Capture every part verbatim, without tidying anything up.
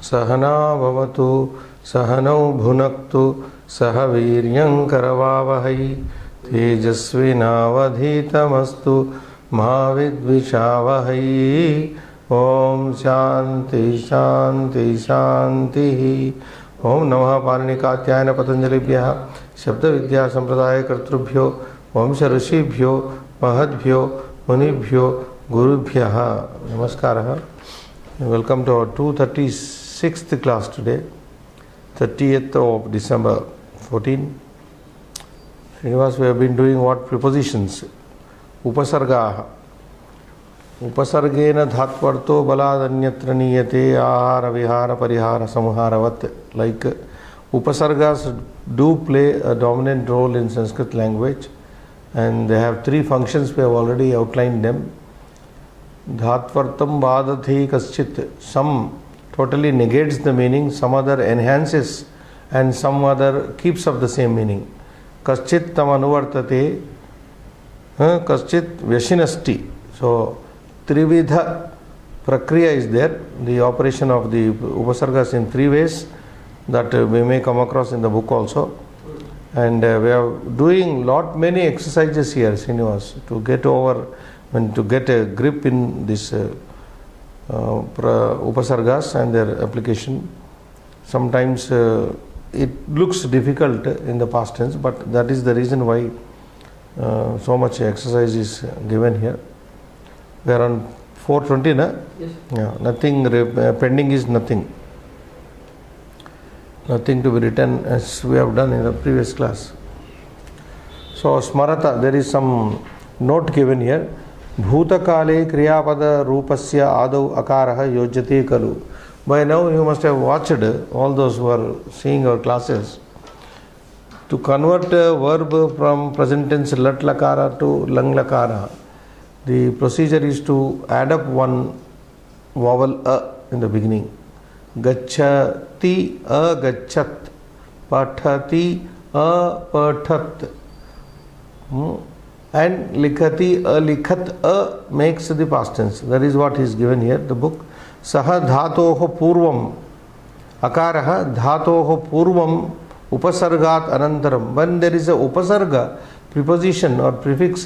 सहना भवतु सहनौ भुनक्तु सह वीर्यं करवावहै तेजस्विनावधीतमस्तु मा विद्विषावहै। ओम शांति शांति शांति। ओम नमः पाणिनिकात्यायन पतंजलिभ्यः शब्द विद्या संप्रदाय कर्तृभ्यो वंश ऋषिभ्यो महद्भ्यो मुनिभ्यो गुरुभ्यः नमस्कारः। Welcome to our two hundred thirty-sixth class today, thirtieth of December fourteen. Srinivas, we have been doing what? Prepositions. Upasargaha. Upasargena dhatvarto baladanyatra niyate ahara vihara parihara samharavat. Like upasargas do play a dominant role in Sanskrit language, and they have three functions. We have already outlined them. Dhatvartam badati kaschit. Some totally negates the meaning, some other enhances, and some other keeps up the same meaning. Kaschit tam anuvartate, kaschit vyashinasti. So trividha prakriya is there, the operation of the upasargas in three ways that we may come across in the book also. And uh, we are doing lot many exercises here, Srinivas, to get over and to get a grip in this uh, uh, upasargas and their application. Sometimes uh, it looks difficult in the past tense, but that is the reason why uh, so much exercise is given here. We are on four twenty, na? Yes. Yeah, nothing, uh, pending is nothing. Nothing to be written as we have done in the previous class. So, smarata, there is some note given here. Bhutakale kriyapada rupasya adau akaraha yojyate kalu. By now you must have watched, all those who are seeing our classes, to convert a verb from present tense lat lakara to lang lakara. The procedure is to add up one vowel a in the beginning. Gacchati a gachat, pathati a pathat, hmm? and likhati a likhat a makes the past tense. That is what is given here, the book. Saha dhatoho purvam akaraha dhatoho purvam upasargat anantaram. When there is a upasarga, preposition or prefix,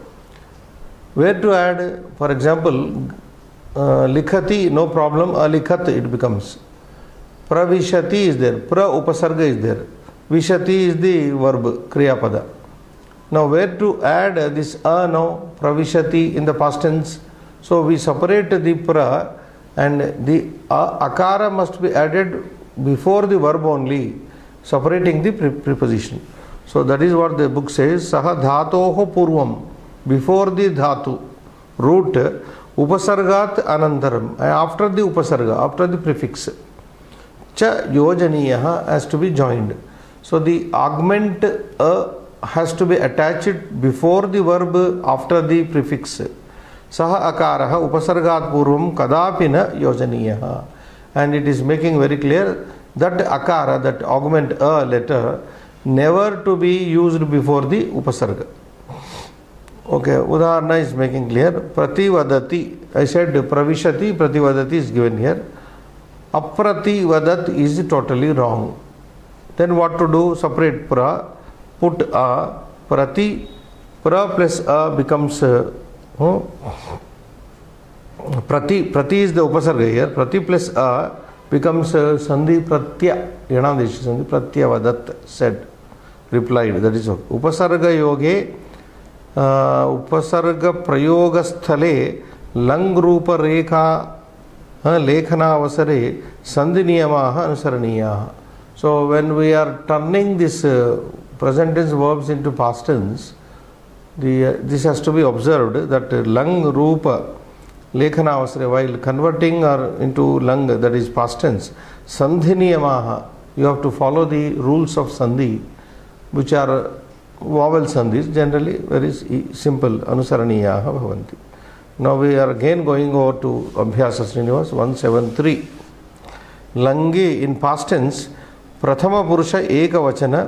where to add, for example, uh, likhati, no problem, a likhat it becomes. Pravishati is there, pra upasarga is there, vishati is the verb, kriyapada. Now where to add this a now, pravishati in the past tense? So we separate the pra and the a, akara must be added before the verb only, separating the pre preposition. So that is what the book says. Saha dhatoho purvam, before the dhatu, root, upasargat anantaram, after the upasarga, after the prefix. Cha yojaniyaha has to be joined. So the augment a has to be attached before the verb, after the prefix. Saha akaraha upasargat purvam kadapina yojaniyaha. And it is making very clear that akara, that augment a letter, never to be used before the upasarga. Okay, Udaharana is making clear. Prativadati, I said pravishati, prativadati is given here. Aprativadat is totally wrong. Then what to do? Separate pra, put a, prati, pra plus a becomes uh, oh, prati, prati is the upasarga here, prati plus a becomes uh, sandhi pratya, yanadesh sandhi pratyavadat, said, replied, that is okay. Upasarga yoge, uh, upasarga prayoga sthale, lang rupa rekha, lekhana avasare, sandhi niyamaha anusaraniyaha. So when we are turning this uh, present tense verbs into past tense, the, uh, this has to be observed that uh, lang rupa lekhana avasare, while converting or into lang, that is past tense, sandhi niyamaha, you have to follow the rules of sandhi, which are vowel sandhis, generally very simple, anusaraniyaha bhavanti. Now we are again going over to Abhyasa Srinivas one seventy-three. Langi in past tense, prathama purusha eka vachana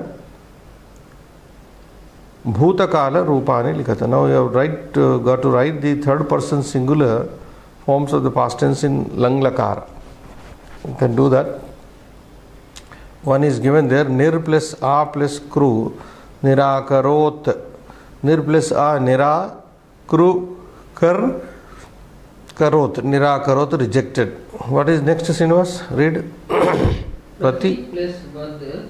bhutakala rupani likhata. Now you have right, uh, got to write the third person singular forms of the past tense in lang lakara. You can do that. One is given there, nir plus a plus kru, nirakarot. Nir plus a, nira, kru, kar, karot, nirakarot, rejected. What is next, Srinivas? Read. Prati plus vad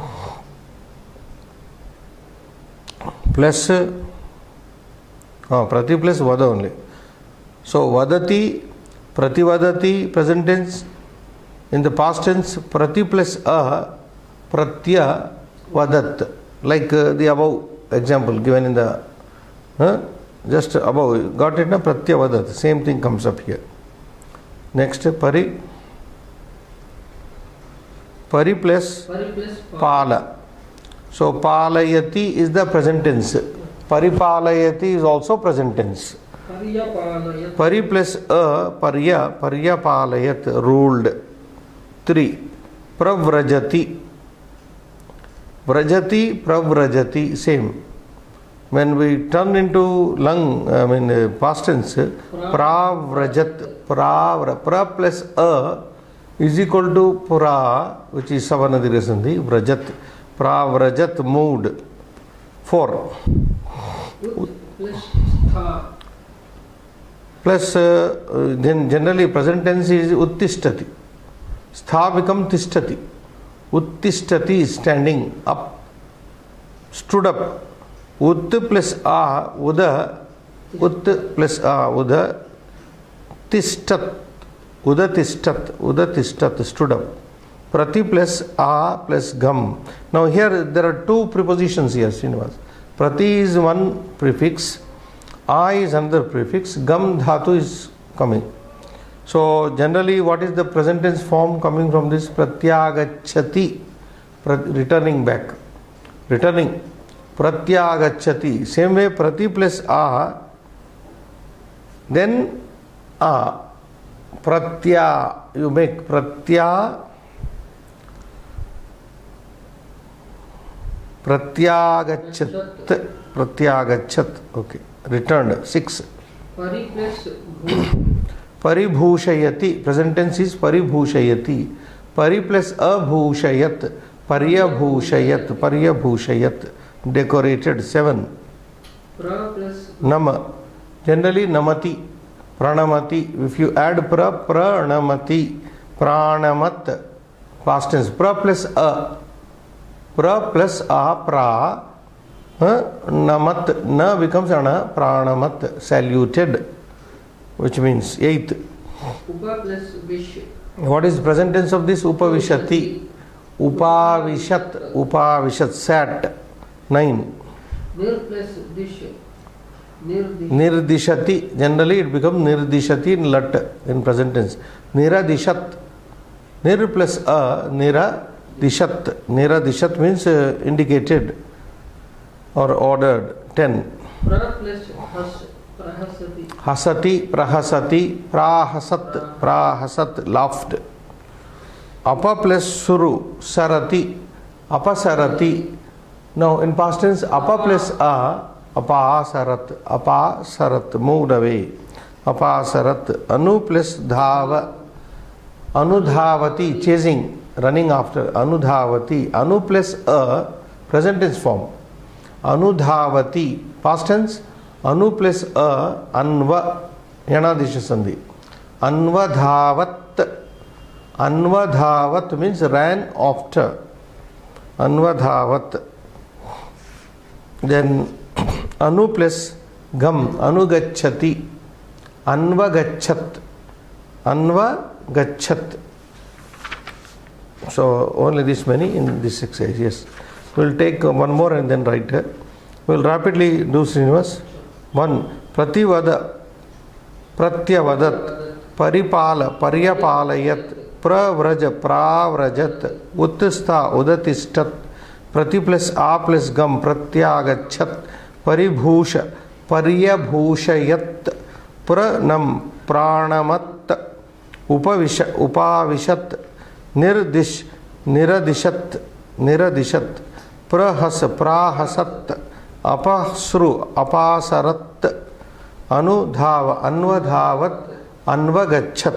plus oh, prati plus vada only. So vadati, prativadati, present tense. In the past tense, prati plus a, pratya vadat. Like uh, the above example given in the huh? just above. Got it na? Pratya vadat. Same thing comes up here. Next, pari. Pari plus, pari plus pala. So palayati is the present tense. Paripalayati is also present tense. Pariyapalayat. Pari plus a, parya, paryapalayat, ruled. Three. Pravrajati. Vrajati, pravrajati, same. When we turn into lung, I mean uh, past tense, pravrajat, pravra, pra plus a is equal to pra, which is savanadira sandhi, vrajat, pravrajat, moved. Four. Ut plus stha. Plus, uh, then generally present tense is uttishtati. Stha become tishtati. Uttishtati is standing up, stood up. Ut plus a, uda, ut plus a, uda, tishtat, uda tishtat, uda tishtat, stood up. Prati plus a plus gam. Now here there are two prepositions here, Srinivas. Prati is one prefix, a is another prefix, gam dhatu is coming. So generally what is the present tense form coming from this? Pratyagachati, returning back, returning. Pratyagachati. Same way prati plus a, then a. Pratya, you make pratya, pratyagachat, pratyagachat, okay, returned. Six. Pari plus bhu. Paribhushayati, present tense is paribhushayati. Pari plus abhushayat, paryabhushayat, paryabhushayat, decorated. Seven. Pra plus Nama, generally namati, pranamati. If you add pra, pranamati, pranamat, past tense. Pra plus a, pra plus a, pra, huh? Namat, na becomes ana, pranamat, saluted, which means eighth. upa plus vish. What is the present tense of this? Upavishati, upavishat, upavishat, sat. Nine. Nir plus dish. Nirdish. Nirdishati, generally it becomes nirdishati in lat in present tense. Niradishat, nir plus a, niradishat. Niradishat means uh, indicated or ordered. Ten. Pra plus has. Prahasati. Hasati, prahasati, prahasat, prahasat, laughed. Apa plus suru, sarati, apasarati. Now in past tense, apa plus a, apasarat, apasarat, moved away. Apasarat. Anu plus dhava, anudhavati, chasing, running after. Anudhavati. Anu plus a, present tense form. Anudhavati, past tense. Anu plus a, anva, yanadisha sandhi. Anvadhavat. Anvadhavat means ran after. Anvadhavat. Then anu plus gam, anugachati, anvagachat, anvagachat. So only this many in this exercise. Yes, we'll take one more and then write her. We'll rapidly do, Srinivas. One, prativada, pratyavadat, paripala, paryapalayat, pravraja, pravrajat, uttistha, udatistat, prati plus a plus gam, pratyagachat, paribhusha, paryabhushayat, pranam, pranamat, upavisha, upavishat, nirdish, niradishat, niradishat, prahas, prahasat, apasru, apasarat, anudhava, anvadhavat, anvagachat.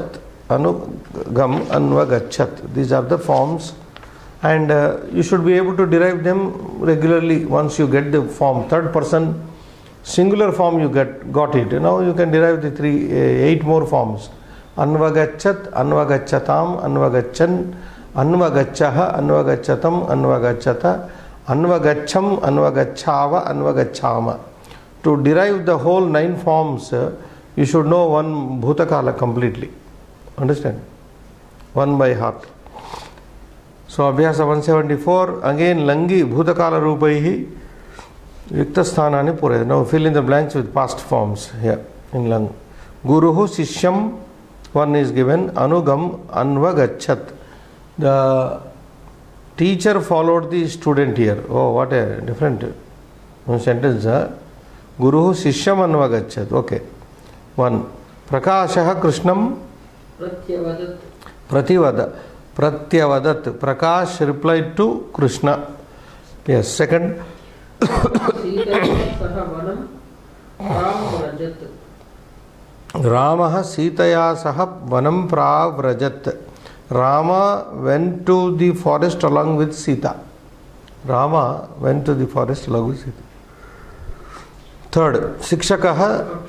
anugam, anvagachat. These are the forms, and uh, you should be able to derive them regularly once you get the form. Third person singular form you get got it. Now you can derive the three, uh, eight more forms. Anvagachat, anvagachatam, anvagachan, anvagachaha, anvagachatam, anvagachata, anvagacham, anvagachava, anvagachama. To derive the whole nine forms, uh, you should know one bhutakala completely. Understand? One by heart. So Abhyasa one seventy-four, again Langi bhutakala rupaihi yukta sthanani purayati. Now fill in the blanks with past forms here in Lang. Guruhu sishyam, one is given, anugam anvagachat. The teacher followed the student here. Oh, what a different sentence. Huh? Guruhu sishyam anvagachat. Okay. One. Prakashaha krishnam Pratyavadat. prativada. Pratyavadat. Prakash replied to Krishna. Yes. Second. Sitaya saha vanam pravrajat. Ramaha Sitaya saha vanam pravrajat. Rama went to the forest along with Sita. Rama went to the forest along with Sita. Third, Sikshakaha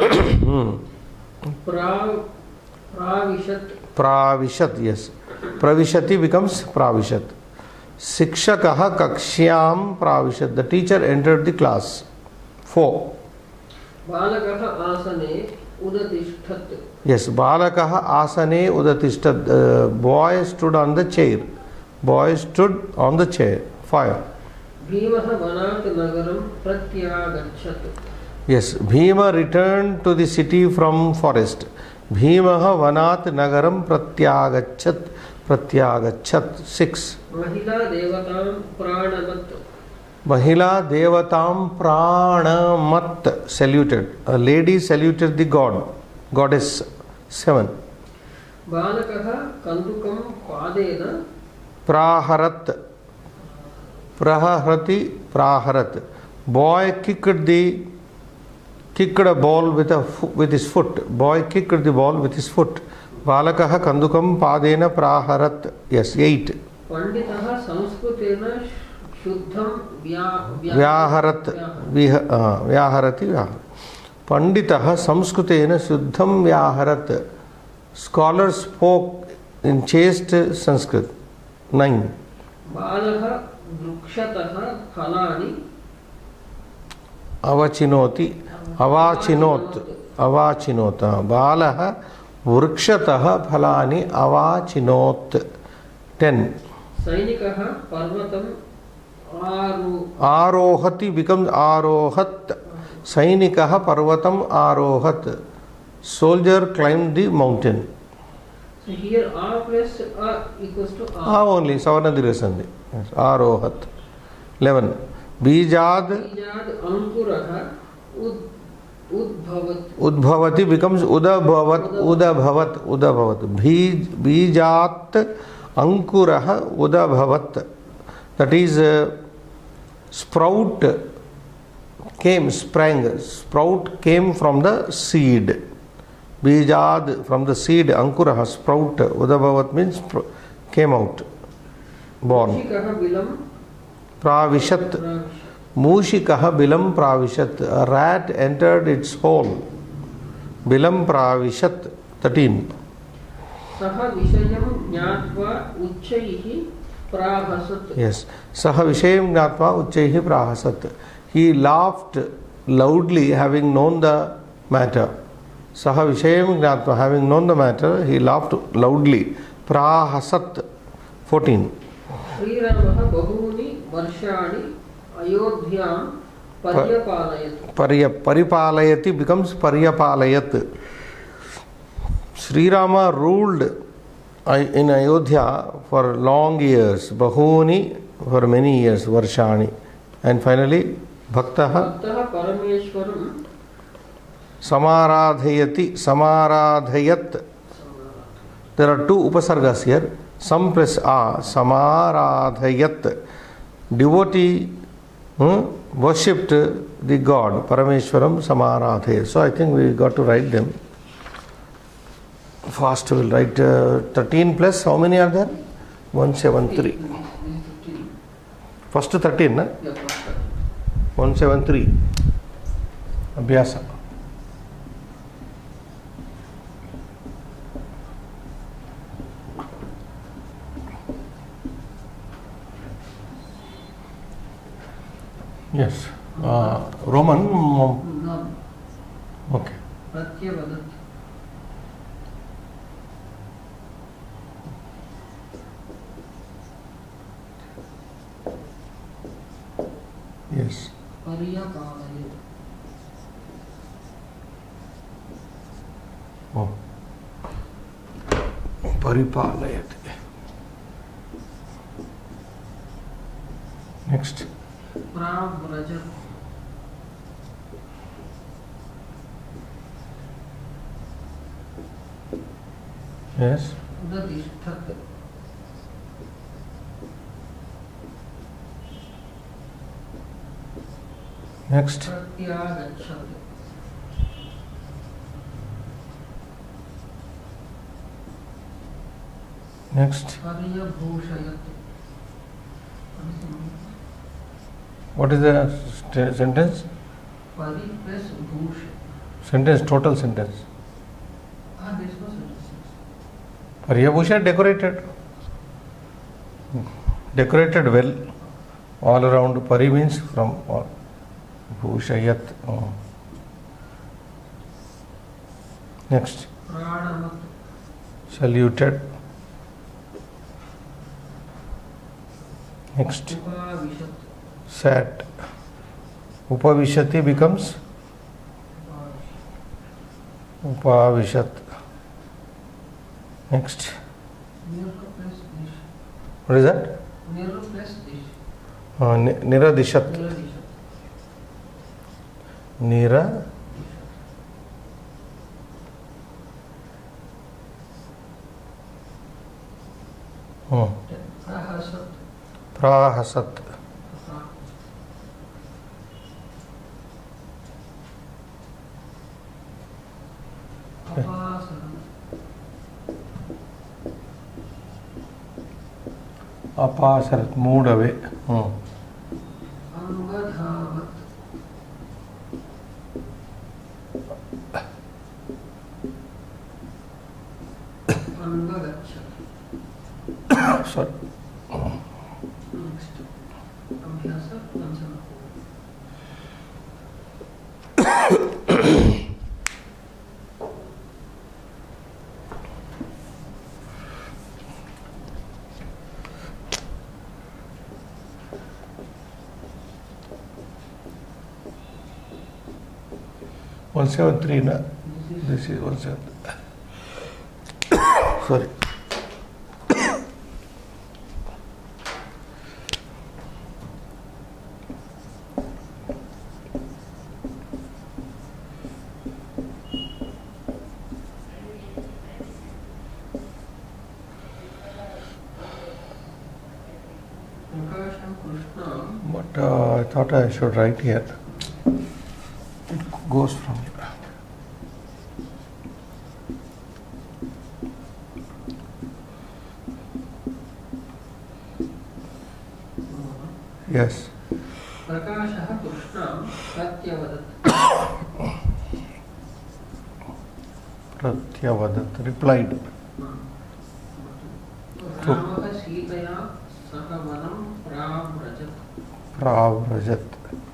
Prav Pravishat. Pravishat, yes. Pravishati becomes Pravishat. Sikshakaha Kakshyam Pravishat. The teacher entered the class. Four. Balakaha asane udatishtat. Yes, Balakaha asane udatishtat. The boy stood on the chair. Boy stood on the chair. Five. Bhimaha vanat nagaram pratyagachat. Yes, Bhima returned to the city from forest. Bhimaha vanat nagaram pratyagachat. Pratyagachat. Six. Mahila devatam pranamat. Mahila devatam pranamat. Saluted. A lady saluted the god, goddess. Seven. Balakaha kandukam padena Praharat. Praharati Praharat. Boy kicked the kicked a ball with a with his foot. Boy kicked the ball with his foot. Balakaha kandukam padena praharat. Yes, eight. Panditaha sanskritena shuddham Vyaharat. Vyaharati Vyaharat. Panditaha samskritena shuddham vyaharat. Scholars spoke in chaste Sanskrit. Nine. Balaha vrukshataha phalani Avachinoti. Avachinot. Avachinota. Balaha vrukshataha phalani avachinot. Ten. Sainikaha parvatam aru Arohati becomes arohat. Sainikaha parvatam arohat. Soldier climbed the mountain. So here R plus A equals to R. Ah, only Savanadira Sandhi. Yes. Arohat. Eleven. Bijad Bijad ankuraha ud udbhavat. Udbhavati becomes Udabhavat. Udabhavat. Udabhavat. Bij, Bijat Ankuraha Udabhavat. That is uh, sprout came, sprang. Sprout came from the seed. Bijad from the seed. Ankuraha sprout. Udabhavat means came out. Born. Mushikaha bilam Pravishat. pravishat. Mushikaha bilam pravishat. A rat entered its hole. Bilam pravishat. Thirteen. Saha vishayam jnatva uchchaihi prahasat. Yes. Saha vishayam gnatva uchchaihi prahasat. He laughed loudly having known the matter. Saha vishayam gnatva, having known the matter, he laughed loudly. Prahasat. Fourteen. Sri Ramaha bahuni varshani ayodhyam paryapalayat. Parya, paripalayati becomes paryapalayat. Sri Rama ruled in Ayodhya for long years. Bahuni for many years. Varshani. And finally, Bhaktaha Bhaktaha parameshwaram Samaradhayati. Samaradhayat. There are two upasargas here. Sam plus A. Samaradhayat. Devotee hmm, worshipped the God. Parameshwaram Samaradhayat. So I think we got to write them. Fast will write uh, thirteen plus how many are there? one seventy-three. First thirteen, na? Yeah, first. one seventy-three. Abhyasa. Yes. Uh, Roman. No. Okay. Pratyavadat. Yes. Pariyapalaya. Oh. Paripalayate. Next. Pravrajat. Yes. Udadishthat. Next. Pratyagachat. Next. Pariyabhushayat. What is the st- sentence? Pari plus bhush. Sentence, total sentence. Ah, there is no sentence. Pariyabhusha decorated. Decorated well. All around. Pari means from all. Bhushayat. Oh. Next. Pranamat. Saluted. Next. Upavishat. Sat. Upavishati becomes Upavishat. Next. Nir plus dish. What is that? Nir plus dish. Uh, ni- Niradishat. Niradishat. Nira. Oh. Prahasat. Prahasat. Apasaram. Apasarat. Moved away. Hmm. Angadhavat. Angagachat. Sorry. Next. Abhyasa. Vansana. one seventy-three, na? This is one seventy. Sorry. Prakasham Krishna. But uh, I thought I should write here. It goes from here. Yes. Prakashah Krishna Pratyavadat. Pratyavadat. Replied. Ramah Sitaya Sakavanam Pravrajat. Pravrajat.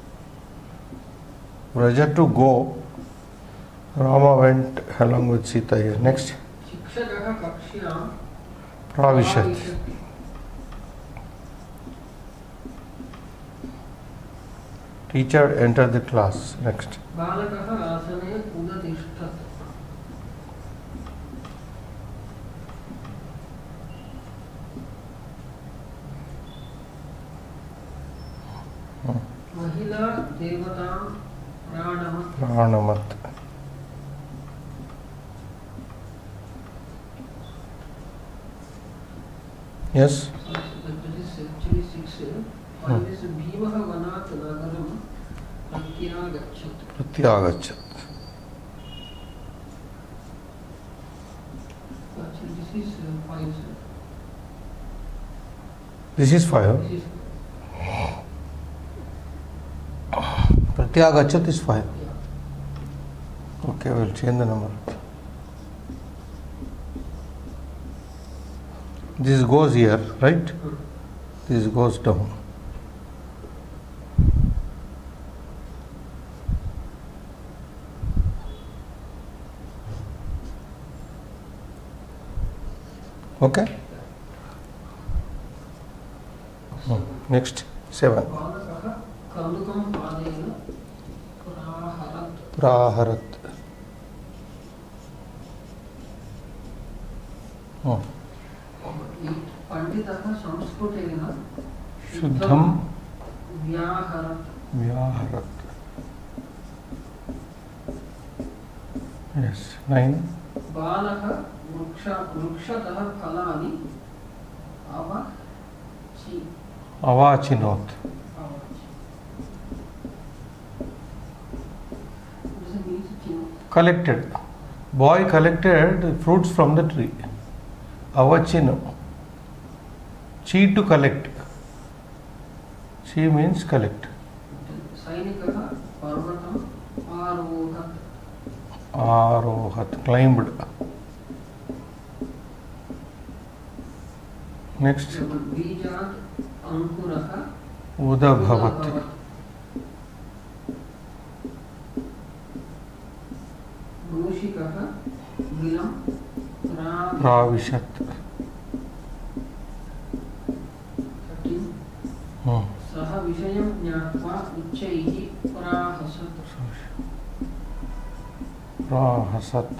Vrajat to go. Rama went along with Sita here. Next. Shikshakah Kakshyam Pravishat. Teacher entered the class. Next. Balakah Asane Udadishthat. Mahila Devatam Pranamat. Pranamat. Yes. This is actually six. Always Bhimah Vanat Nagaram Pratyagachat. Pratyagachat. Actually, this is uh, five, sir. This is five. This is Pratyagachat is five. yeah. Okay, we'll change the number. This goes here, right? This goes down. Okay. Hmm. Next, seven. बालकः कन्दुकं पादेन प्राहरत्. Praharat. Hmm. पण्डितः संस्कृतेन शुद्धं व्याहरत्. व्याहरत्. Yes, nine. बालः वृक्ष वृक्षतः फलानि अवचि Avachinot. अवचि. Does it mean to Collected. Boy collected fruits from the tree. Avachino. Chi to collect. Chi means collect. सैनिकः पर्वतम् आरोहत्. Arohat. Climbed. Next. बीजात् अङ्कुरः Udabhavat. मूषिकः बिलं प्राविशत्. Pravishat. Hmm. सः विषयं ज्ञात्वा उच्चैः प्राहसत्. Prahasat.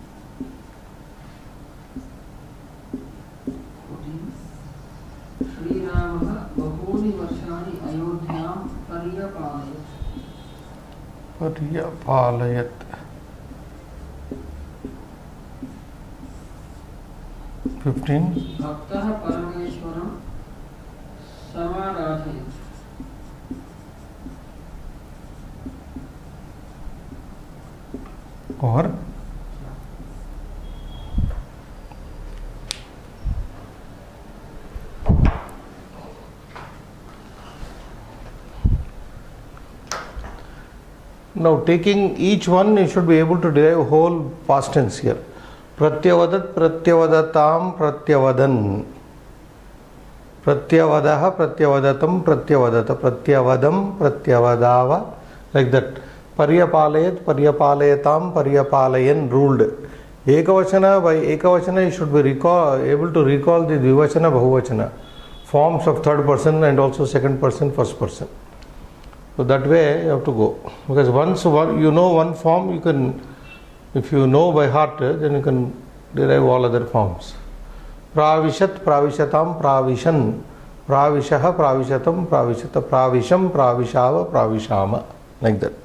श्रीरामः बहूनि वर्षाणि अयोध्यां पर्यपालयत्. Paryapalayat. Fifteen. भक्तः परमेश्वरं समाराधयत्. Or now taking each one, you should be able to derive whole past tense here. Pratyavadat, pratyavadatam, pratyavadan. Pratyavadaha, pratyavadatam, pratyavadata, pratyavadam, pratyavadava, like that. Paryapalayat, paryapalayatam, paryapalayan, ruled. Ekavachana, by ekavachana you should be recall, able to recall the dvivachana, bahuvachana forms of third person and also second person, first person. So that way you have to go. Because once one, you know one form, you can, if you know by heart, then you can derive all other forms. Pravishat, pravishatam, pravishan, pravishaha, pravishatam, pravishata, pravisham, pravishava, pravishama, like that.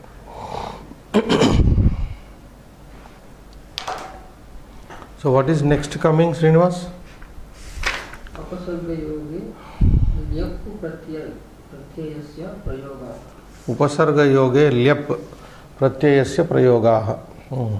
So what is next coming, Srinivas? अपसर्गयोगे ल्यप् प्रत्यय प्रत्ययस्य प्रयोगः. Upasarga yoge lyap pratyayasya prayogaha. Hmm.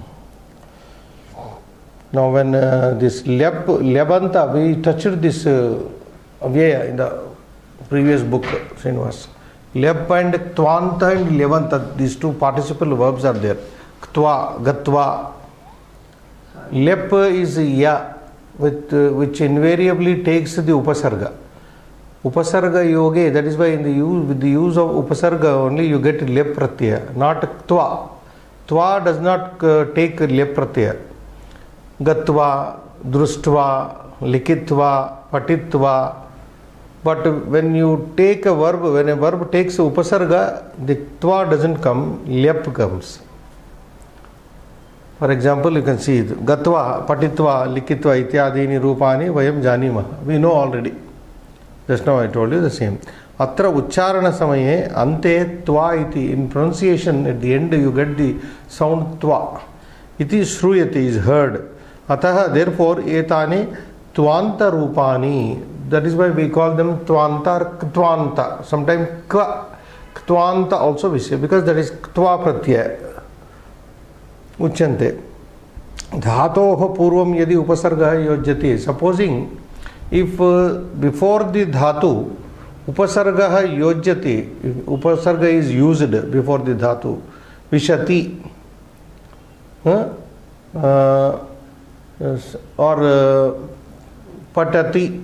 Now when uh, this lyap, lyabanta, we touched this uh, avyaya in the previous book, Srinivas. Lyap and tvanta and lyabanta, these two participle verbs are there. Ktva, gatva. Lyap is ya, with, uh, which invariably takes the upasarga. Upasarga yoge, that is why in the use, with the use of upasarga only you get lyap pratyaya, not tva. Tva does not uh, take lyap pratyaya. Gatva, društva, likitva, patitva. But when you take a verb, when a verb takes upasarga, the tva doesn't come, lyap comes. For example, you can see gatva, patitva, likitva, ityadini rupani vayam janimah. We know already. Just now I told you the same. Atra ucharana samaye ante tva iti. In pronunciation, at the end you get the sound tva. Iti shruyate is heard. Ataha, therefore, etani tvanta rupani. That is why we call them tvanta or ktvanta. Sometimes kva, ktvanta also we say, because that is tva pratyaya. Uchante. धातोः पूर्वं यदि उपसर्गः योज्यते, supposing if before the dhatu उपसर्गः योज्यते, उपसर्ग is used before the धातु, विशति और पठति,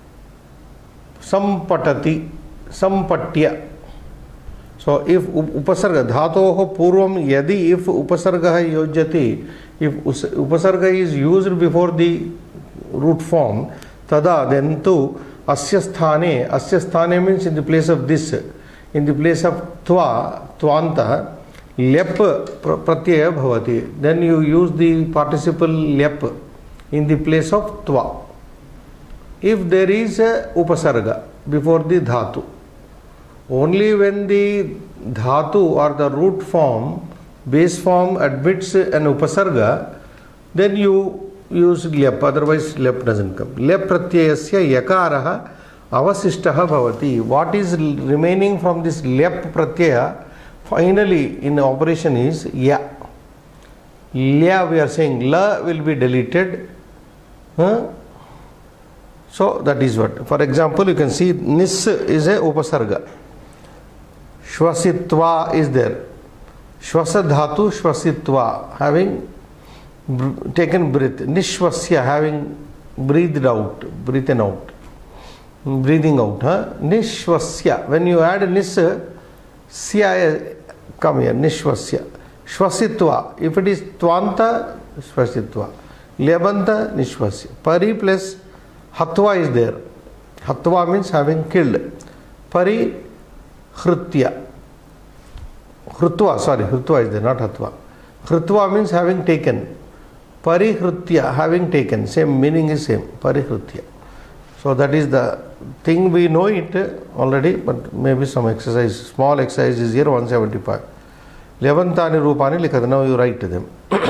संपठति, संपठ्य. So if upasarga dhatoh purvam yadi if upasarga yojyati, if upasarga is used before the root form, tada then tu asya sthane, asya sthane means in the place of this, in the place of tva, tvanta, lep pratyaya bhavati. Then you use the participle lep in the place of tva. If there is a upasarga before the dhatu, only when the dhatu or the root form, base form admits an upasarga, then you use lep, otherwise lep doesn't come. Lep pratyayasya yakaraha avasishtaha bhavati. What is remaining from this lep pratyaya finally in operation is ya. Ya we are saying la will be deleted. Huh? So that is what. For example, you can see nis is a upasarga. Shvasitva is there. Shvasa dhatu shvasitva, having taken breath. Nishvasya, having breathed out, breathen out, breathing out. Huh? Nishvasya. When you add nis, sya come here. Nishvasya. Shvasitva. If it is tvanta, shvasitva. Lebanta, nishvasya. Pari plus hatva is there. Hatva means having killed. Pari Hrutya. Hrutva, sorry, Hrutva is there, not Hatva. Hrutva means having taken. Parihrutya, having taken. Same meaning is same. Parihrutya. So that is the thing, we know it already, but maybe some exercise, small exercise is here, one seventy-five. Levantani Rupani Likata. Now you write to them.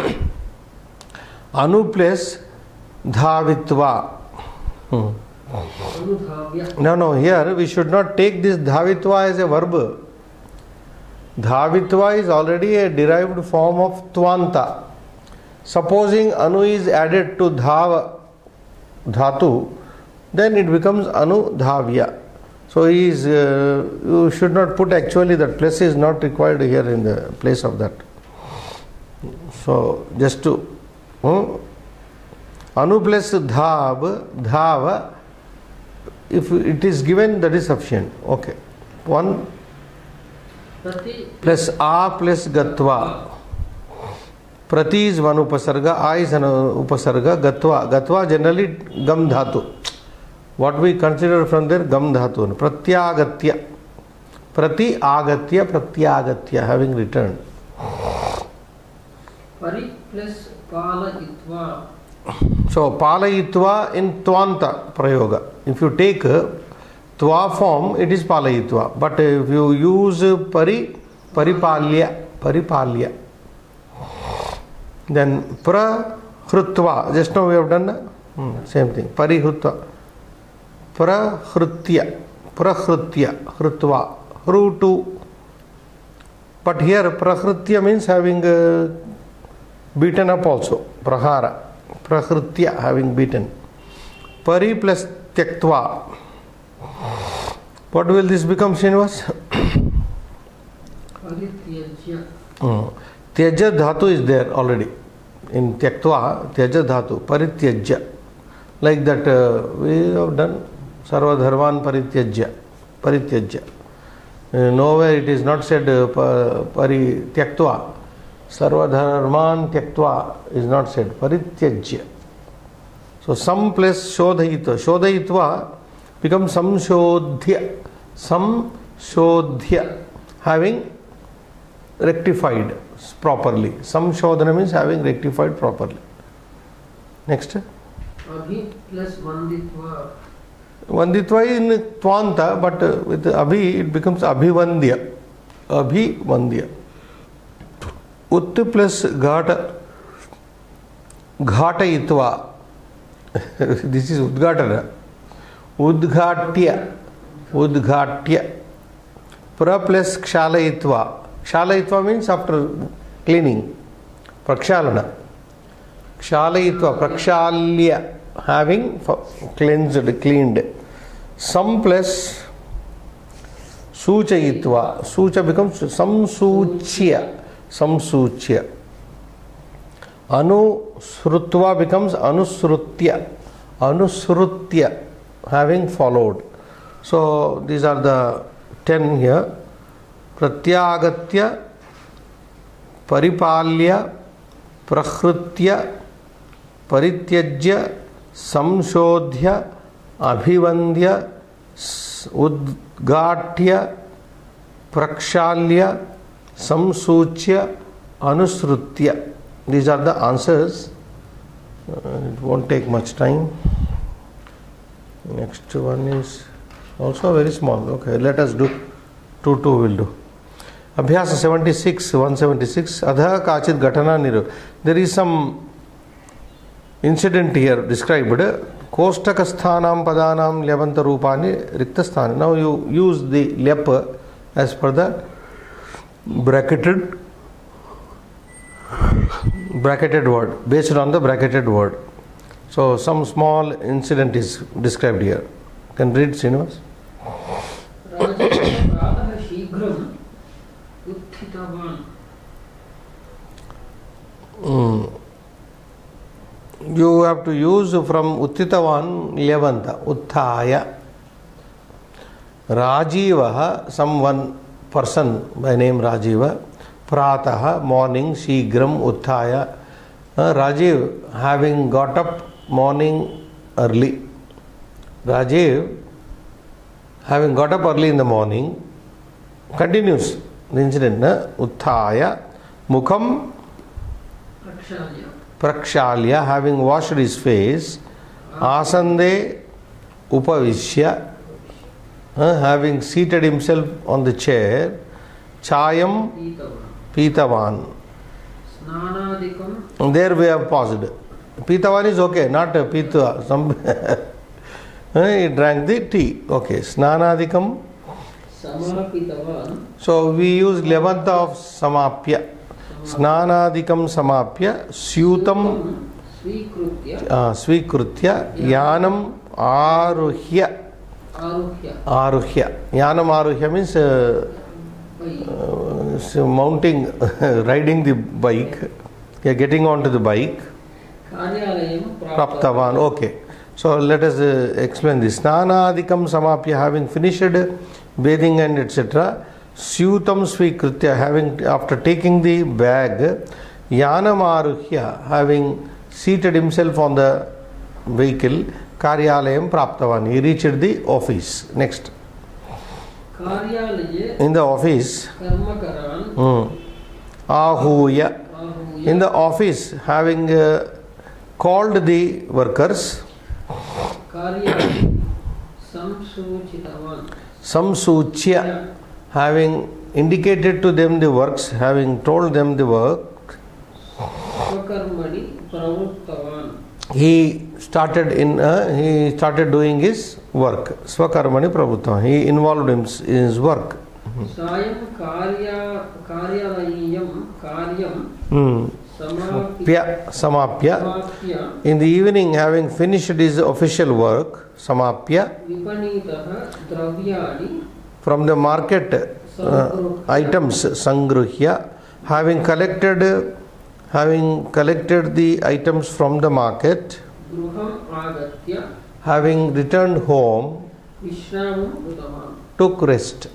Anu plus Dhavitva. Hmm. No, no, here we should not take this dhavitva as a verb. Dhavitva is already a derived form of tvanta. Supposing anu is added to dhav dhatu, then it becomes anu dhavya. So he is, uh, you should not put, actually that plus is not required here in the place of that. So just to hmm, anu plus dhav, dhava, if it is given, that is sufficient. Okay. One plus a plus gatva. Prati is one upasarga, a is an upasarga, gatva. Gatva generally gam dhatu. What we consider from there, gam dhatu. Pratyagatya. Prati agatya, pratyagatya, having returned. Pari plus pala itva. So palayitva in tvanta prayoga. If you take tva form, it is palayitva. But if you use pari, paripalya, paripalya. Then prahrutva. Just now we have done hmm, same thing. Parihrutva. Prahrutya. Prahrutya. Hrutva. Hrutu. But here prahrutya means having uh, beaten up also. Prahara. Prahrutya, having beaten. Pari plus tyaktva. What will this become, Srinivas? Parityajya. Hmm. Tyaja dhatu is there already. In tyaktva, tyaja dhatu. Parityajya. Like that uh, we have done. Sarva dharman parityajya. Parityajya. Uh, nowhere it is not said uh, pari tyaktva. Sarva dharman tyaktva is not said. Parityajya. So some place shodhayitva. Shodhayitva becomes samshodhya. Samshodhya. Having rectified properly. Samshodhana means having rectified properly. Next. Abhi plus vanditva. Vanditva is in tvanta, but uh, with abhi it becomes abhivandya. Abhivandya. Ut plus ghata. Ghatayitva. This is udghatana. Udghatya. Udghatya. Pra plus kshalayitva. Kshalayitva means after cleaning. Prakshalana. Kshalayitva, prakshalya, having cleansed, cleaned. Sam plus suchayitva. Sucha becomes samsuchya. Samsuchya. Anusrutva becomes anusrutya. Anusrutya, having followed. So these are the ten here. Pratyagatya, paripalya, prahrutya, parityajya, samshodhya, abhivandya, udgatya, prakshalya, samsuchya, anusrutya. These are the answers. Uh, it won't take much time. Next one is also very small. Okay, let us do two two will do. Abhyasa seventy-six, one seventy-six. Adha kachit ghatana niru. There is some incident here described. Kostaka sthanam padanam lyavanta rupani rikta sthani. Now you use the lyapa as per the bracketed bracketed word, based on the bracketed word. So some small incident is described here. You can read, Srinivas. Mm. You have to use from Uttitavan Lyavanta, Utthaya. Rajivaha, some one person by name Rajiva. Prataha, morning, Shigram, Utthaya. Uh, Rajiv, having got up morning early. Rajiv, having got up early in the morning, continues the incident. Uh, Utthaya, Mukham, Prakshalya. Prakshalya, having washed his face. Asande, Upavishya, uh, having seated himself on the chair. Chayam, Pitavan. Pitavan. Snanadikam. There we have paused. Pitavan is okay, not Pitva. Some he drank the tea. Okay. Snanadikam. Samapitavan. So we use Levanta of Samapya. Snanadikam Samapya. Syutam Svikrutya. uh, Svikrutya. Yanam Aruhya. Aruhya. Aruhya. Yanam Aruhya means uh, uh, so mounting, riding the bike. Yeah, getting onto the bike. Karyalayam Praptavan. Okay. So let us uh, explain this. Snanadikam Samapya, having finished bathing and et cetera. Syutam Svikritya, having after taking the bag. Yanam Aruhya, having seated himself on the vehicle. Karyalayam Praptavan. He reached the office. Next. Karyalaye. In the office. Karmakaran. Hmm. Ahuya. Ahuya. In the office, having uh, called the workers. Karyalaye. Samsuchitavan. Samsuchya, having indicated to them the works, having told them the work. Swakarmani Pravuttavan. He started in uh, he started doing his work. Swakarmani Prabhuttava. He involved him in his work. Sayam Karya Karyalayam Karyam Hmm. Samapya. Samapya. Samapya. In the evening, having finished his official work, Samapya, Vipanitaha Dravyani. from the market uh, items, Sangruhya, having collected, having collected the items from the market, Gruham Agatya. having returned home, Vishramam Udavan. took rest.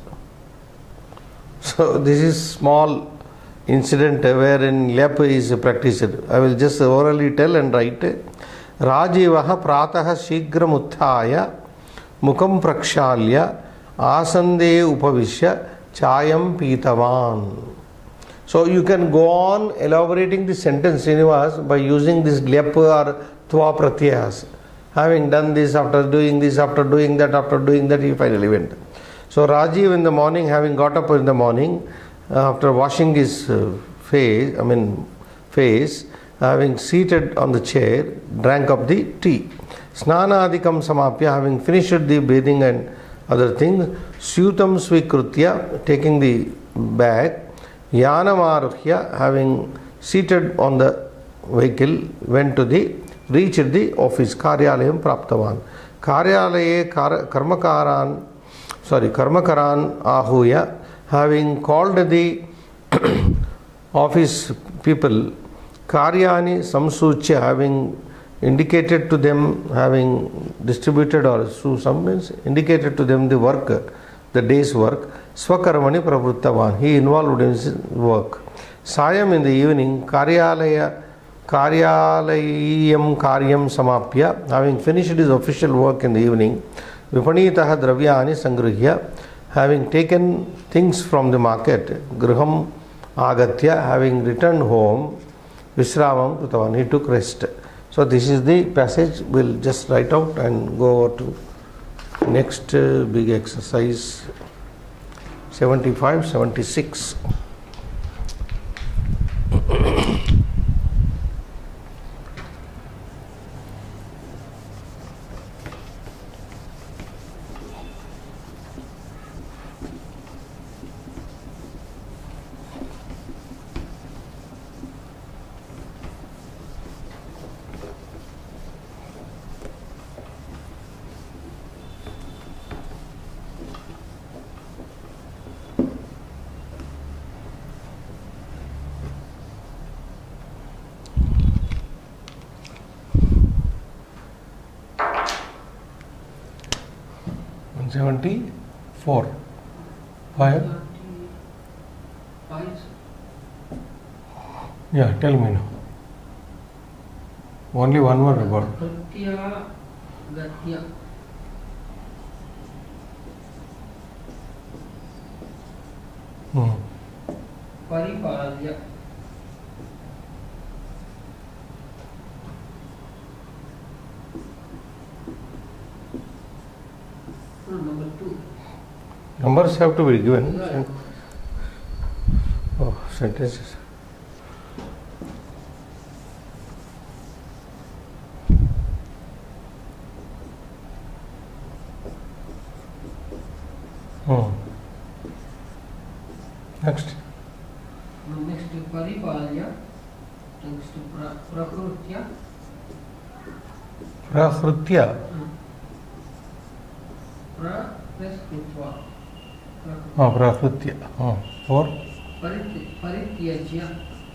So this is small incident wherein Lyap is practiced. I will just orally tell and write. Rajivaha prataha shigram utthaya mukham prakshalya asande upavishya chayam pitavan. So you can go on elaborating the sentence, Srinivas, by using this Lyap or Tva pratyayas. Having done this, after doing this, after doing that, after doing that, you finally went. So Rajiv in the morning, having got up in the morning, after washing his uh, face, I mean face, having seated on the chair, drank up the tea. Snanadikam samapya, having finished the bathing and other things. Syutam svikrutya, taking the bag. Yanam aruhya, having seated on the vehicle, went to the, reached the office. Karyalayam praptavan. Karyalaye karmakaran, sorry, karmakaran ahuya, having called the office people, karyani samsuchya, having indicated to them, having distributed or some means indicated to them the work, the day's work, swakarmani pravruttavan, he involved in his work. Sayam, in the evening, karyalaya karyalayam karyam samapya, having finished his official work in the evening, vipanitaha dravyani sangrihya, having taken things from the market, griham agatya, having returned home, visramam kritavan, he took rest. So this is the passage. We'll just write out and go over to next uh, big exercise, seventy-five, seventy-six. seventy-four. Five. Yeah, tell me now. Only one word about. Pratya Gatya. Hmm. Paripalya. Number two. Numbers have to be given. Yeah. Oh, sentences. Hmm. Next. Next, Paripalya. Next, pra, Prakrutya. Prakrutya. Pra plus Krutva. Oh, Prakrutya. Oh. Four. Parit, Parityajya.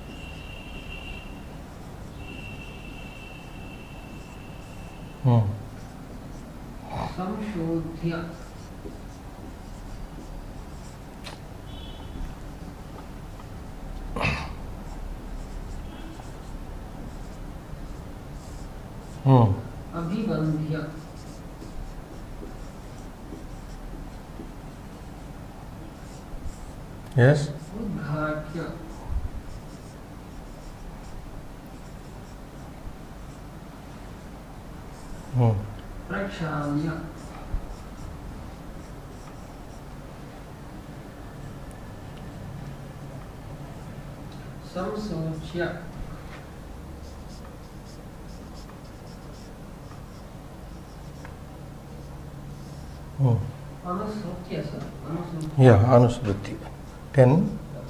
Hmm. Samshodhya. Hmm. Abhibandhya. Yes. Udghatya. Hmm. Prakshalya. Samsochya. Hmm. Anusrutya, sir. Anusrutya. Yeah, Anusruti. Ten.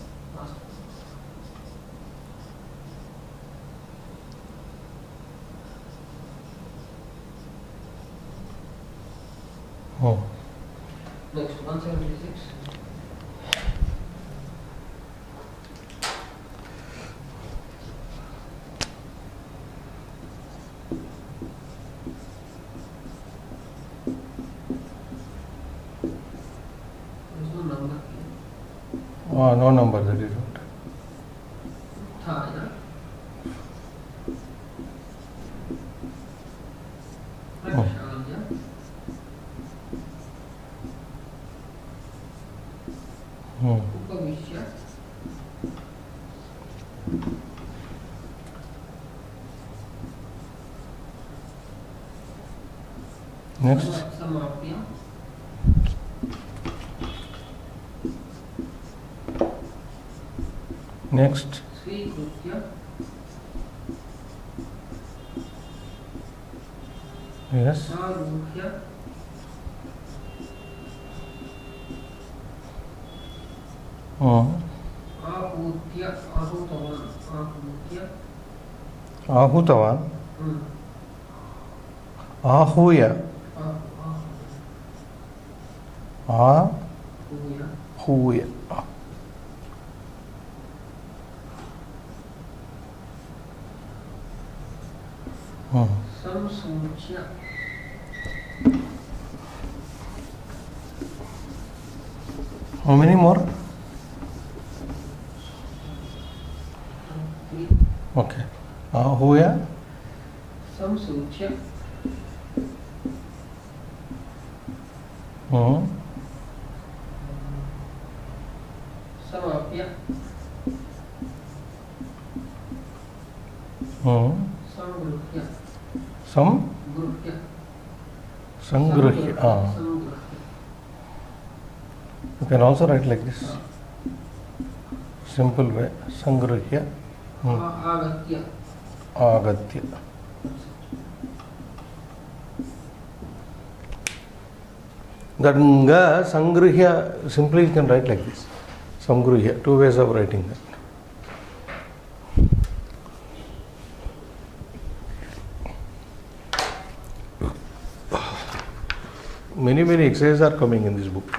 Oh. Next, one seventy-six. There's no number here. Oh, no number, that is what. Thaya. Oh. Prakshalya. Hmm. Upavishya. Next. Samapya. Next. Svikritya. Yes. Saruhya. Oh. Ahutya. Ahutavan. Ahutya. आहूतवान् हम्म, आहूय आ- आ- हुया, आहूय हम्म संसूच्य, how many more? three, Okay. आहूय संसूच्य, हम्म समाप्य, हम्म संगृह्य, सम गृह्य, संगृह्य. Ah. संगृह्य, You can also write like this. Simple way. Sangrihya. Hmm. आ- आगत्य, Agatya. That nga sangrihya, simply you can write like this. Sangrihya. Two ways of writing that. Many, many exercises are coming in this book.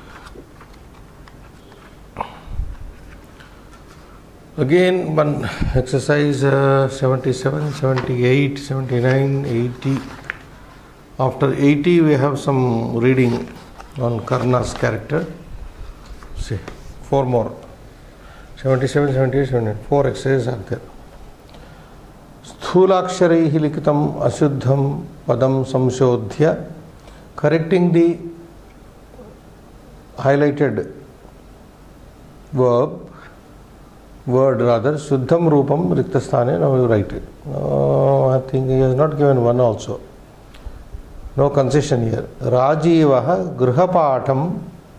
Again, one exercise uh, seventy-seven, seventy-eight, seventy-nine, eighty. After eighty, we have some reading on Karna's character. See, four more. seventy-seven, seventy-eight, seventy-nine. Four exercises are there. Sthulaksharaih likitam ashuddham padam samshodhya. Correcting the highlighted verb, word rather, Shuddham Rupam Riktasthane, now you write it. No, I think he has not given one also. No concession here. Rajivaha Grihapatham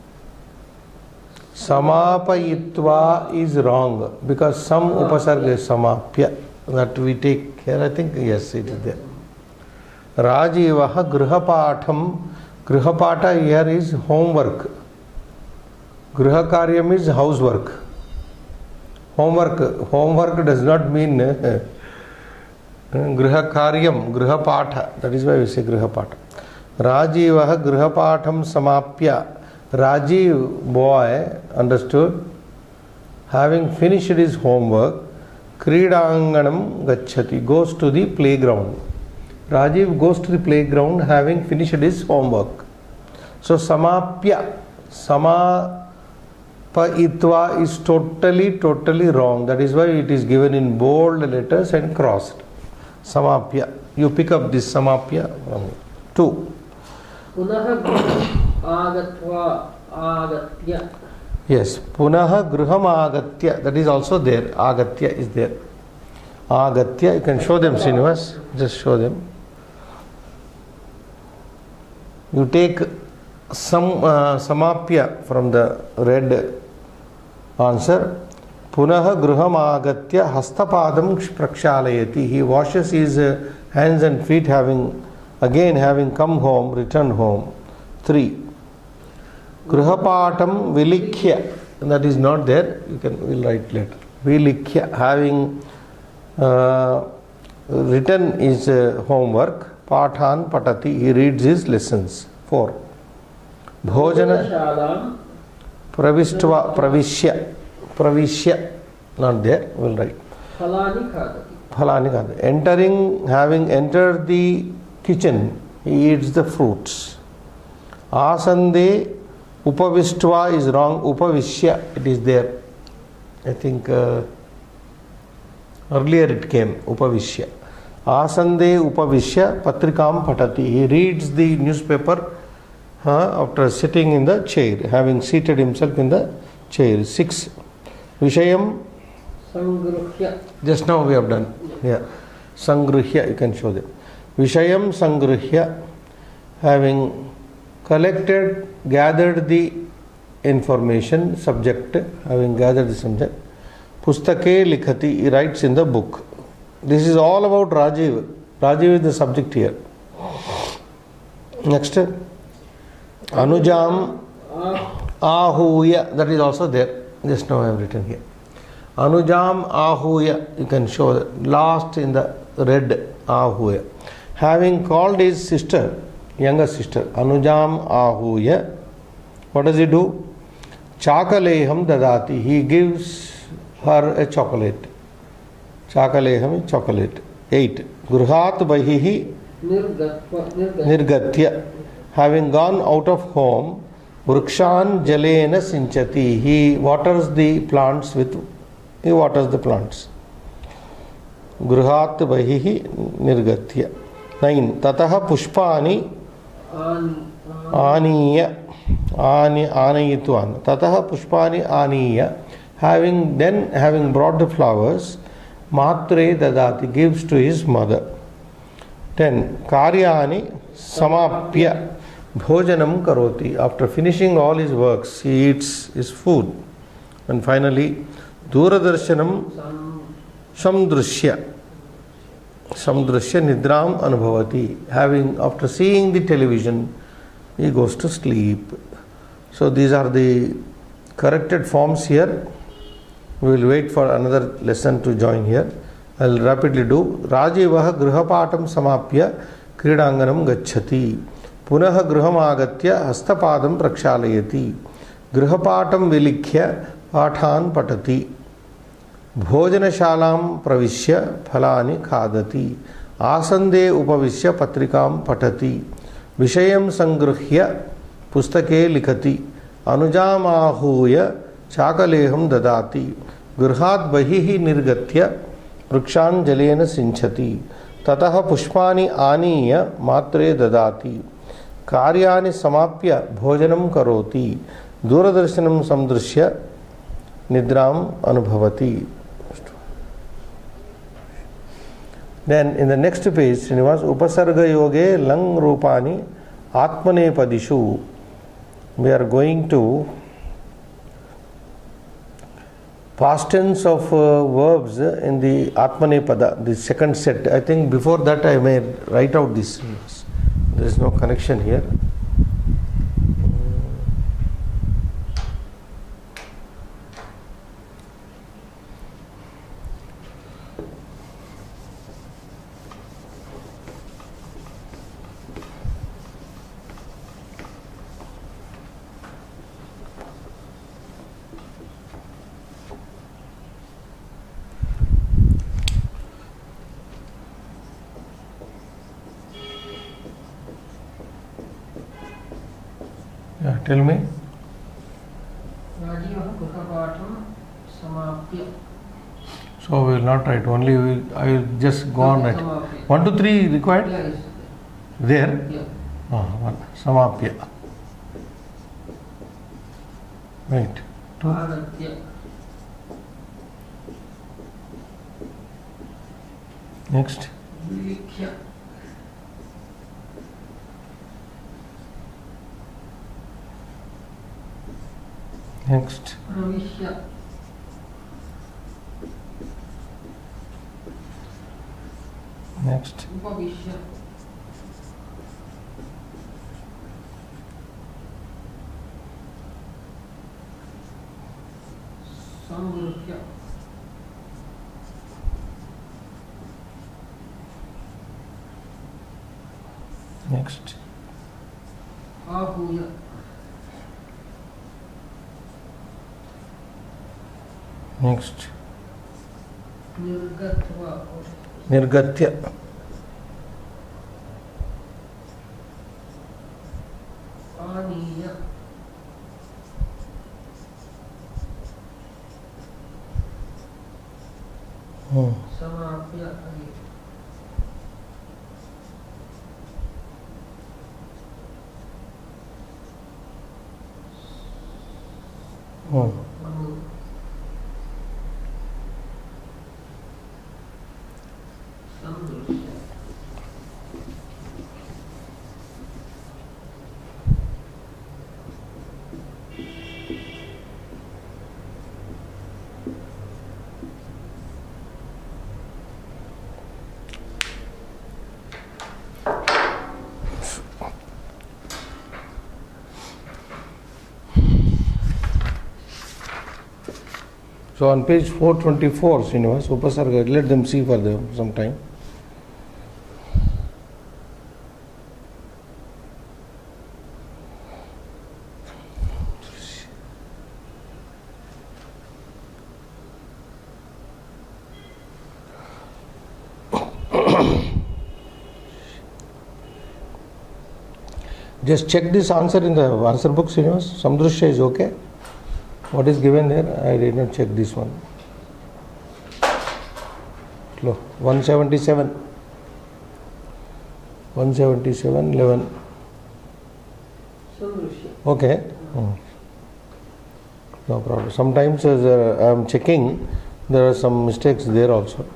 Samapayitva is wrong because some upasarga is Samapya. That we take here, I think, yes, it is there. Rajivaha Grihapatham. Grihapatha here is homework. Grihakaryam is housework. Homework. Homework does not mean uh, Grihakaryam, Grihapatha. That is why we say Grihapatha. Rajivaha Grihapatham Samapya. Rajiv, boy, understood, having finished his homework, Kridanganam Gachati, goes to the playground. Rajiv goes to the playground having finished his homework. So Samapya, Samapayitva is totally, totally wrong. That is why it is given in bold letters and crossed. Samapya. You pick up this Samapya from here. Two. पुनः गृहम् आगत्वा आगत्य, Yes, Punaha Griham Agatya. That is also there. Agatya is there. Agatya. You can show them, Srinivas. Just show them. You take some uh, Samapya from the red answer. Punaha Griham Agatya Hastapadam Prakshalayati. He washes his uh, hands and feet having, again having come home, returned home. Three. Grihapatham Vilikhya. That is not there. You can, we'll write later. Vilikhya, having uh, written his uh, homework. Pathan Patati, he reads his lessons. Four. Bhojana शालां Pravishtva Pravishya. Pravishya, not there. We'll write. फलानि खादति, Phalani khada. Entering, having entered the kitchen, he eats the fruits. Asande Upavishtva is wrong. Upavishya, it is there. I think uh, earlier it came. Upavishya. Asande Upavishya Patrikam Patati. He reads the newspaper uh, after sitting in the chair, having seated himself in the chair. Six. Vishayam. संगृह्य, Just now we have done. Yeah. Sangrihya, you can show them. Vishayam Sangrihya, having collected, gathered the information, subject, having gathered the subject. Pustake Likhati, he writes in the book. This is all about Rajiv. Rajiv is the subject here. Next. Anujam uh- Ahuya, that is also there. Just now I have written here. Anujam Ahuya, you can show last in the red Ahuya. Having called his sister, younger sister, Anujam Ahuya, what does he do? Chakaleham dadati, he gives her a chocolate. Chakaleham is chocolate. Eight. Gruhat bahihi nirgatya, having gone out of home, Vrukshan jalena sinchati, he waters the plants with, he waters the plants. Gruhat bahihi nirgatya. Nine. Tataha pushpani aniya, ani anayitvan. Tataha pushpani aniya, having then having brought the flowers, matre dadati, gives to his mother. Ten. Karyani samapya bhojanam karoti, after finishing all his works, he eats his food. And finally, duradarshanam samdrushya, samdrushya nidram anubhavati, having after seeing the television, he goes to sleep. So these are the corrected forms here. We will wait for another lesson to join here. I will rapidly do. Rajivaha grihapatam samapya kridanganam gacchati. Punaha griham agatya hastapadam prakshalayati. Grihapatam vilikhya pathan patati. Bhojanashalam pravishya phalani khadati. Asande upavishya patrikam patati. Vishayam sangruhya pustake likhati. Anujam ahuya chakaleham dadati. Gurhat bahihi nirgatya vrukshan jalena sinchati. Tataha pushpani aniya matre dadati. Karyani samapya bhojanam karoti. Duradarshanam samdrushya nidram anubhavati. Then in the next page, Srinivas, Upasarga yoge lang rupani atmane padishu. We are going to past tense of uh, verbs in the Atmanepada, the second set. I think before that I may write out this. There is no connection here. Yeah, tell me. So we will not write, only we will, I will just go on write. One, two, three required? Yes. There? Yeah. Oh, one. Samapya. Right. Two. Agatya. Next. Vilikhya. Next. Pravishya. Next. Upavishya. Samgruhya. Next. Ahuya. Next. Nirgatva. Nirgatya. Aniya. Hmm. Samapya. Hmm. So on page four twenty-four, Srinivas, Upasarga, let them see for them some time. Just check this answer in the answer book, Srinivas. Samdrushya is okay. What is given there? I did not check this one. Look, one seventy-seven. one seventy-seven, eleven. Samdrushya. Okay. Hmm. No problem. Sometimes as uh, I am checking, there are some mistakes there also.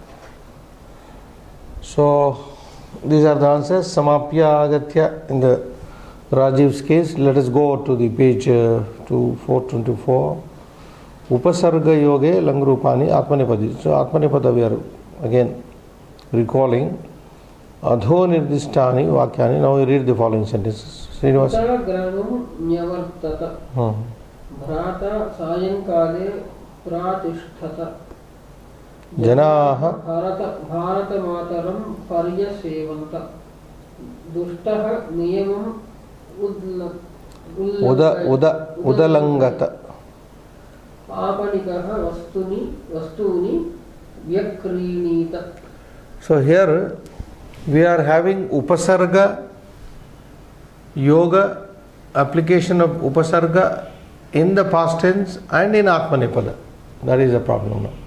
So, these are the answers. Samapya agatya in the Rajiv's case. Let us go to the page uh, to four twenty-four. Upasarga yoge langrupani atmanepadi. So atmanepada we are again recalling. Adho nirdishtani vakyani. Now we read the following sentences. Srinivas. Uttara granam nyavartata. Hmm. Bhrata sayankale pratishtata. Janaha Bharata Bharata mataram paryasevanta. Dushtaha niyamam udla Uda Uda Udalangata. Apanikaha vastuni vastuni vyakrinita. So here we are having Upasarga Yoga, application of Upasarga in the past tense and in Atmanepada. That is the problem now.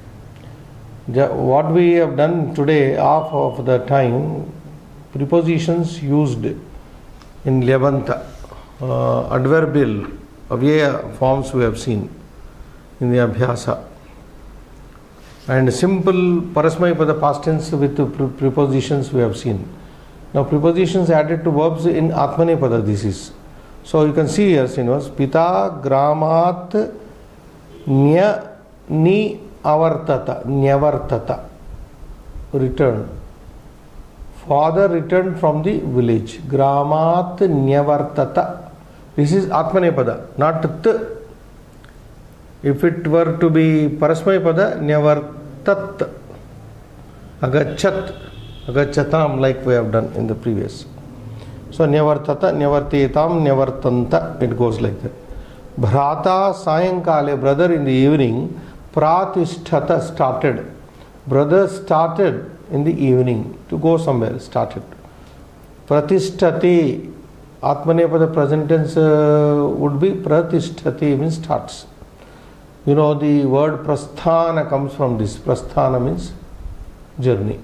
What we have done today, half of the time, prepositions used in Lyabanta, uh, adverbial, avyaya forms we have seen in the Abhyasa. And simple Parasmayapada past tense with the pre- prepositions we have seen. Now prepositions added to verbs in Atmanepada this is. So you can see here, Srinivas, Pita Gramat Nya Ni Avartata, Nyavartata, return. Father returned from the village. Gramat Nyavartata. This is Atmanepada, not T. If it were to be Parasmayapada, Nyavartat, Agachat, Agachatam, like we have done in the previous. So Nyavartata, Nyavartetam, Nyavartanta, it goes like that. Bhrata Sayankale, brother in the evening, Pratishtata, started. Brother started in the evening to go somewhere, started. Pratishtati, Atmanepada present tense uh, would be Pratishtati, means starts. You know the word Prasthana comes from this. Prasthana means journey.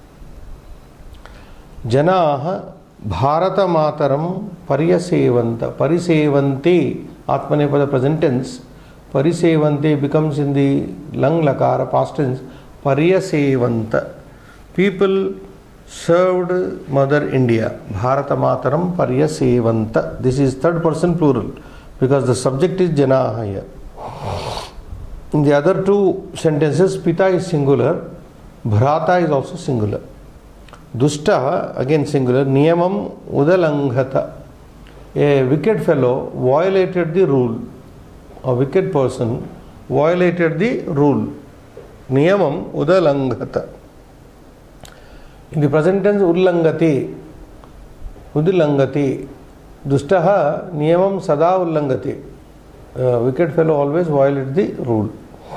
Janaha Bharata Mataram Paryasevanta. Parisevanti, Atmanepada present tense. Parisevante becomes in the lang lakara past tense Paryasevanta. People served Mother India. Bharata Mataram Paryasevanta. This is third person plural because the subject is Janaha here. In the other two sentences, Pita is singular, Bhrata is also singular. Dushta, again singular, Niyamam Udalanghata. A wicked fellow violated the rule. A wicked person violated the rule. Niyamam Udalanghata. In the present tense, Ullangati, Udilangati. Dushtaha Niyamam Sada Ullangati. A wicked fellow always violated the rule.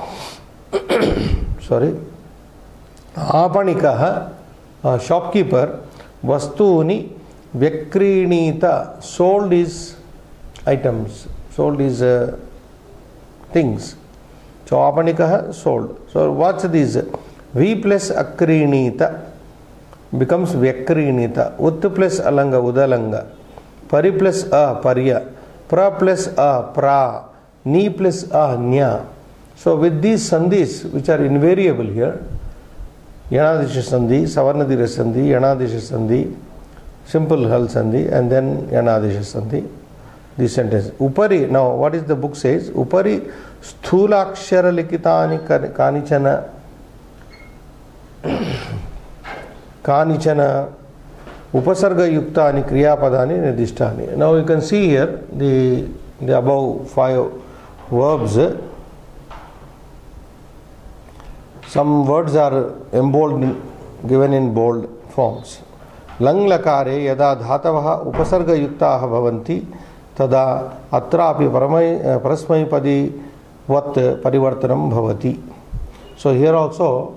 Sorry. Apanikaha, a shopkeeper, Vastuni Vyakrinita, sold his items, sold his uh, things. So Apanikaha sold. So what's this? V plus Akrinita becomes Vyakrinita. Ut plus Alanga, Udalanga. Pari plus A, Parya. Pra plus A, Pra. Ni plus A, Nya. So with these sandhis, which are invariable here, Yanadisha Sandhi, Savarnadira Sandhi, Yanadisha Sandhi, simple Hal Sandhi, and then Yanadisha Sandhi. This sentence. Upari, now what is the book says? Upari Sthulakshara Likitani Kanichana Kanichana Upasarga Yuktani Kriyapadani Nirdishtani. Now you can see here the, the above five verbs. Some words are embolded, given in bold forms. Lang lakare yada dhatavah upasarga yuktaah bhavanti tada atrapi paramai parasmai padi vat parivartanam bhavati. So here also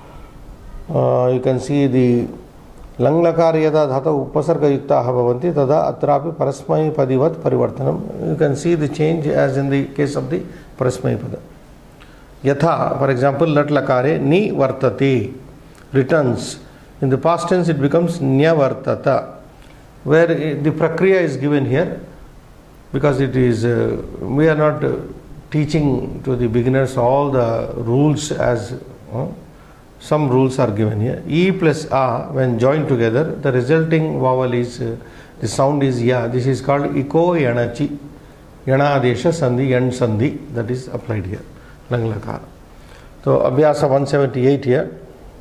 uh, you can see the lang lakare yada dhata upasarga yuktaah bhavanti tada atrapi parasmai padi vat parivartanam. You can see the change as in the case of the parasmai pada. Yatha, for example, lat lakare ni vartate, returns. In the past tense it becomes nyavartata, where the prakriya is given here, because it is uh, we are not uh, teaching to the beginners all the rules as uh, some rules are given here. E plus a when joined together, the resulting vowel is uh, the sound is ya. This is called iko yanachi, yana adesha sandhi yan sandhi, that is applied here. Lang lakara. So Abhyasa one seventy-eight here.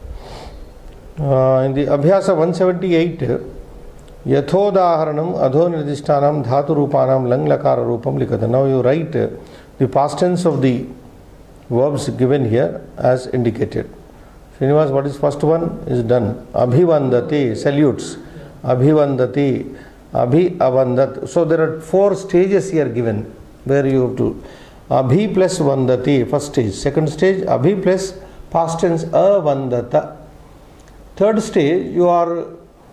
Uh, in the Abhyasa one seventy-eight, Yathodaharanam adhonirdistanam dhatu rupanam lang lakara rupam likata. Now you write uh, the past tense of the verbs given here as indicated. Srinivas, what is first one is done. Abhivandati, salutes. Abhivandati, abhi avandat. So there are four stages here given where you have to. Abhi plus vandati, first stage. Second stage, abhi plus past tense avandata. Third stage, you are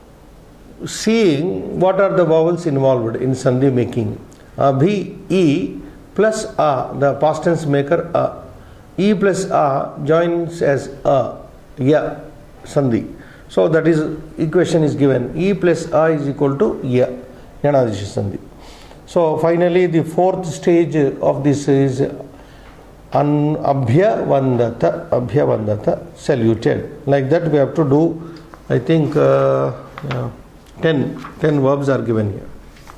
seeing what are the vowels involved in sandhi making. Abhi, e plus a, the past tense maker a. E plus a joins as a, ya, sandhi. So that is, equation is given. E plus a is equal to ya, yanadisha sandhi. So finally the fourth stage of this is an abhya vandata, abhya vandata, saluted. Like that we have to do, I think uh, yeah, ten, ten verbs are given here.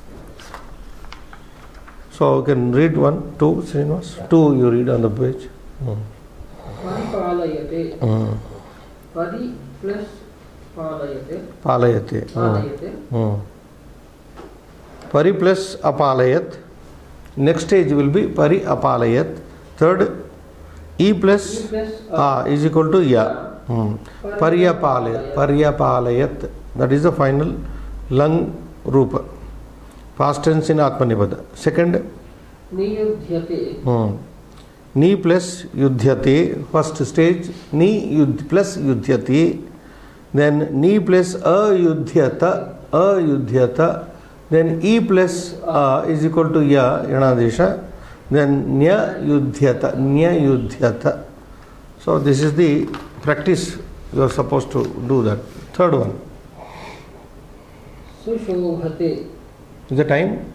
So you can read one, two, Srinivas. Two you read on the page. Hmm. Paripalayate. Hmm. Pari plus palayate. Palayate. Palayate. Hmm. Pari plus apalayat. Next stage will be pari apalayat. Third, e plus, E plus a is equal to ya. Hmm. Paryapalayat. Paryapalayat. That is the final lang rupa. Past tense in Atmanipada. Second, Niyudhyate. hmm. Ni plus yudhyate. First stage, ni yudh plus yudhyate. Then ni plus ayudhyata. Ayudhyata. Then e plus a is equal to ya, yanadesha. Then nya yudhyata, nya yudhyata. So this is the practice you are supposed to do that. Third one. Sushobhate. Is the time?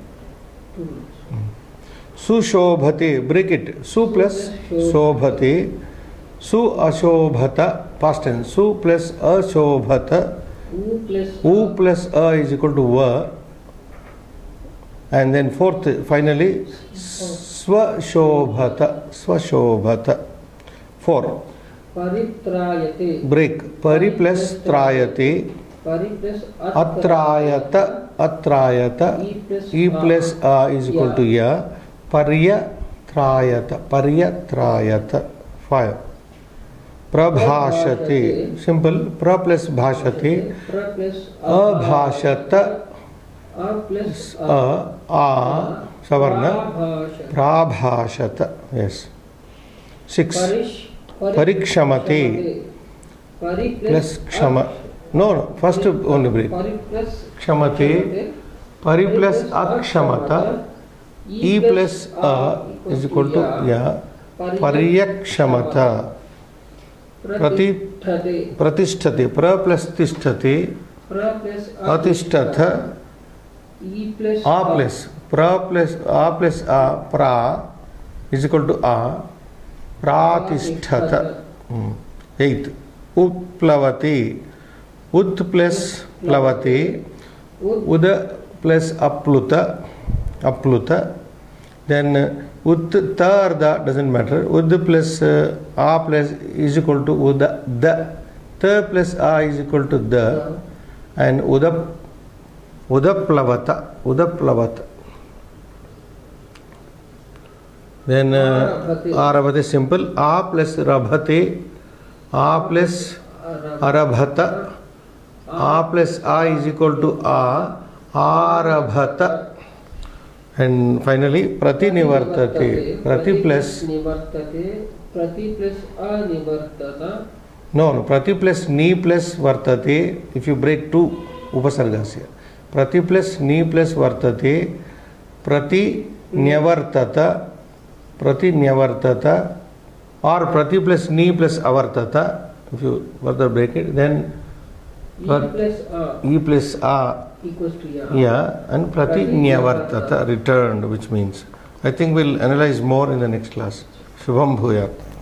Sushobhate, break it. Su plus shobhate. Su ashobhata, past tense. Su plus ashobhata. U plus U plus a is equal to va. And then fourth, finally, swashobhata, swashobhata. Four. Paritrayate. Break. Pari plus trayate. Pari plus Atrayata, atrayata. E plus E plus a is equal to ya. Parya trayata, parya trayata. Five. Prabhashate. Simple. Pra plus bhashate. Pra plus Abhashata. A plus A, A, Savarna, Prabhashata. Yes. Six. Parish, Parikshamate. Pari Plus Kshama. No, no. First only break. Pari plus Kshamate. Pari plus Akshamata. E plus A is equal to Ya. Pariyakshamata. Prati Pratisthate. Pra plus Tisthate. Pra plus Atishthatha. E plus A plus pra plus a plus a pra is equal to a pratishthatha. Hmm. Eighth. Upplavati. Ut plus plavati. Uda plus apluta. Apluta. Then ut tarda doesn't matter. Ud plus uh, a plus is equal to uda. Da. Ta plus a is equal to da. And uda Udaplavata, Udaplavata. Then uh, Arabhate simple. A plus Rabhate. A plus arabhata. A plus A is equal to A. Arabhata. And finally, prati nivartate. Prati plus nivartate. Prati plus anivartata. No, no. Prati plus ni plus vartate. If you break two upasargas here. Prati plus ni plus vartate. Prati nyavartata. Prati nyavartata. Or prati plus ni plus avartata. If you further break it, then E plus A. E plus A equals to ya. Yeah, and prati nyavartata, returned, which means. I think we'll analyze more in the next class. Shubham Bhuyat.